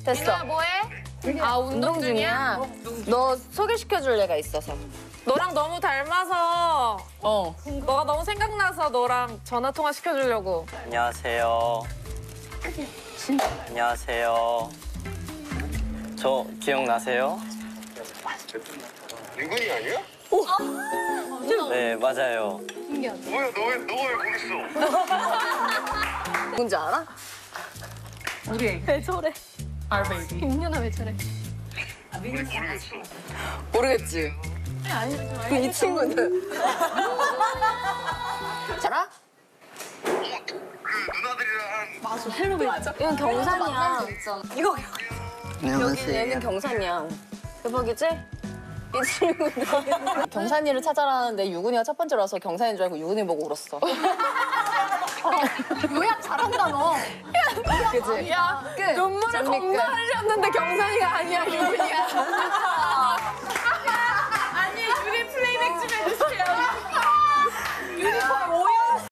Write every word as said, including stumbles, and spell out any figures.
됐어. 민호야 뭐해? 아 운동, 운동 중이야? 너 소개시켜줄 애가 있어서. 너랑 너무 닮아서 어. 너가 너무 생각나서 너랑 전화 통화 시켜주려고. 안녕하세요. 안녕하세요. 저 기억나세요? 윤근이 아니야? 네, 맞아요. 뭐야, 너 왜, 너 왜 거기 있어? 누군지 알아? 왜 저래? 김윤아 왜 저래? 우리 모르겠어. 모르겠지? 그 이 친구는. 알아? 그 누나들이랑 한 이건 경산이야. 이거 여기 안녕하세요. 얘는 경산이야. 대박이지? 이 친구는 경산이를 찾아라는데 유근이가 첫 번째로 와서 경산인 줄 알고 유근이 보고 울었어. 요약 잘한다 너. 그치? 야 끝. 눈물을 장미 끝. 겁나 흘렸는데 경산이가 아니야.